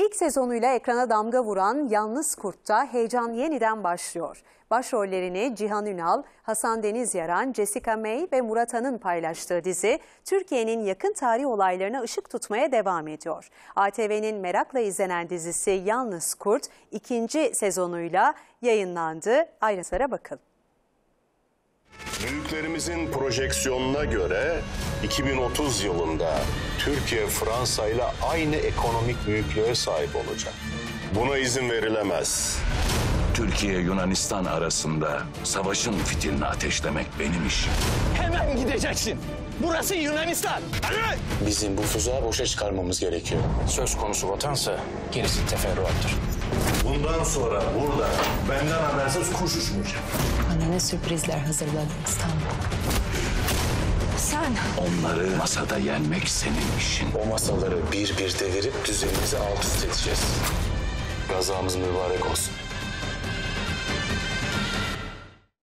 İlk sezonuyla ekrana damga vuran Yalnız Kurt'ta heyecan yeniden başlıyor. Başrollerini Cihan Ünal, Hasan Deniz Yaran, Jessica May ve Murat An'ın paylaştığı dizi, Türkiye'nin yakın tarih olaylarına ışık tutmaya devam ediyor. ATV'nin merakla izlenen dizisi Yalnız Kurt, ikinci sezonuyla yayınlandı. Ayrıntılara bakalım. Büyüklerimizin projeksiyonuna göre 2030 yılında Türkiye Fransa ile aynı ekonomik büyüklüğe sahip olacak. Buna izin verilemez. Türkiye-Yunanistan arasında savaşın fitilini ateşlemek benim işim. Hemen gideceksin. Burası Yunanistan. Hadi! Bizim bu tuzağı boşa çıkarmamız gerekiyor. Söz konusu vatansa gerisi teferruattır. Bundan sonra burada benden habersiz kuş uçmayacak. Bana ne sürprizler hazırladın İstanbul. Sen Onları masada yenmek senin işin. O masaları bir bir devirip düzenimizi alt üst edeceğiz. Gazamız mübarek olsun.